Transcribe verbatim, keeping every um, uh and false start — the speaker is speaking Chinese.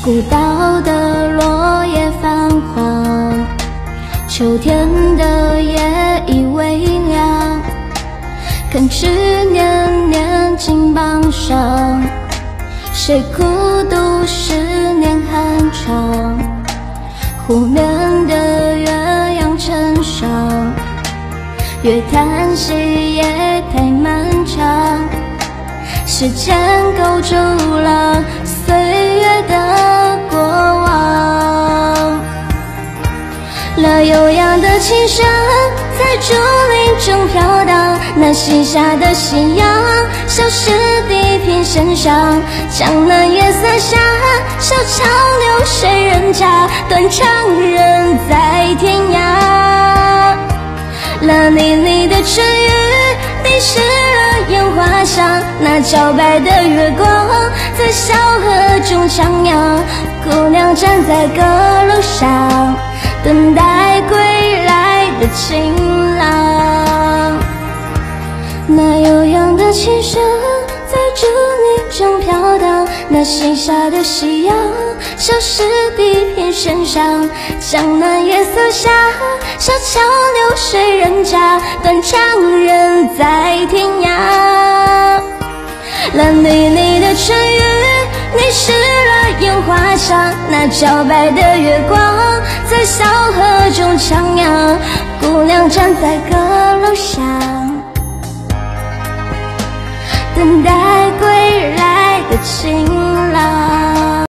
古道的落叶泛黄，秋天的夜已微凉，看执念念金榜上，谁孤独思念寒长，湖面的月亮成伤，越叹息也太漫长，时间勾住了岁月的过往，乐悠扬的琴声在竹林中飘荡，那西下的夕阳消失地平线上，江南夜色下，小桥流水人家，断肠人在天涯。那泥泞的春雨滴湿了烟花香，那皎白的月光在小河中徜徉，姑娘站在阁楼上，等待归来的情郎。那悠扬的琴声在竹林中飘荡，那西下的夕阳消失地平线上，江南夜色下，小桥流水人家，断肠人在天涯。蓝绿绿的春雨淋湿了烟花香，那皎白的月光在小河中徜徉，姑娘站在阁楼上，等待归来的情